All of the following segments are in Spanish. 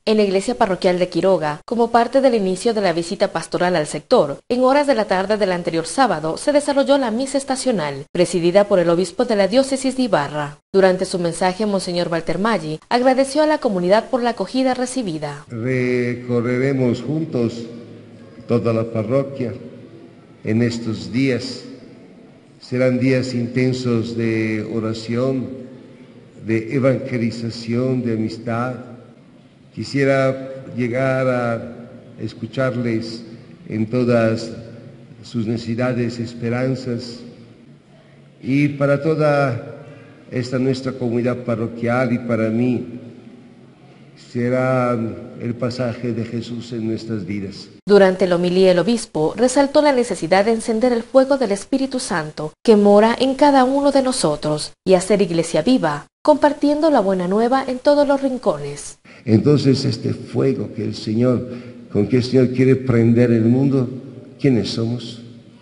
En la iglesia parroquial de Quiroga, como parte del inicio de la visita pastoral al sector, en horas de la tarde del anterior sábado se desarrolló la misa estacional, presidida por el obispo de la diócesis de Ibarra. Durante su mensaje, Monseñor Walter Maggi agradeció a la comunidad por la acogida recibida. Recorreremos juntos toda la parroquia en estos días. Serán días intensos de oración, de evangelización, de amistad. Quisiera llegar a escucharles en todas sus necesidades, esperanzas, y para toda esta nuestra comunidad parroquial y para mí será el pasaje de Jesús en nuestras vidas. Durante la homilía, el obispo resaltó la necesidad de encender el fuego del Espíritu Santo que mora en cada uno de nosotros y hacer iglesia viva, compartiendo la buena nueva en todos los rincones. Entonces este fuego con que el Señor quiere prender el mundo, ¿quiénes somos?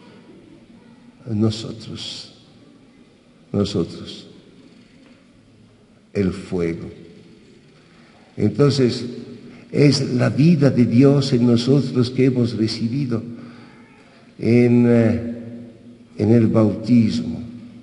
Nosotros, el fuego. Entonces es la vida de Dios en nosotros que hemos recibido en el bautismo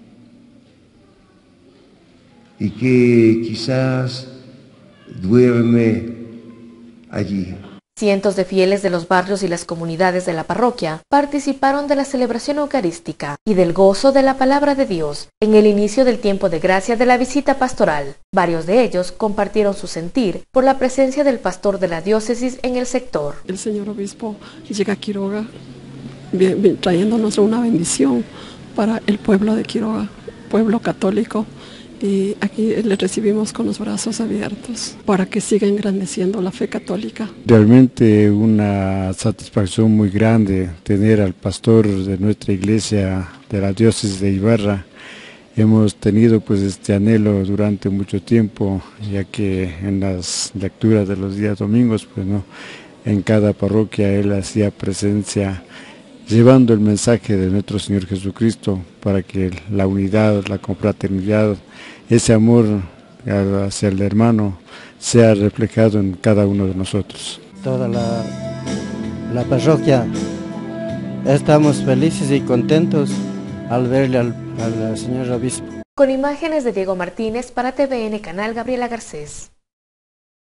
y que quizás duerme allí. Cientos de fieles de los barrios y las comunidades de la parroquia participaron de la celebración eucarística y del gozo de la palabra de Dios en el inicio del tiempo de gracia de la visita pastoral. Varios de ellos compartieron su sentir por la presencia del pastor de la diócesis en el sector. El señor obispo llega a Quiroga trayéndonos una bendición para el pueblo de Quiroga, pueblo católico. Y aquí le recibimos con los brazos abiertos para que siga engrandeciendo la fe católica. Realmente una satisfacción muy grande tener al pastor de nuestra iglesia de la diócesis de Ibarra. Hemos tenido pues este anhelo durante mucho tiempo, ya que en las lecturas de los días domingos, pues no, en cada parroquia él hacía presencia, llevando el mensaje de nuestro Señor Jesucristo para que la unidad, la confraternidad, ese amor hacia el hermano sea reflejado en cada uno de nosotros. Toda la parroquia estamos felices y contentos al verle al señor obispo. Con imágenes de Diego Martínez para TVN Canal Gabriela Garcés.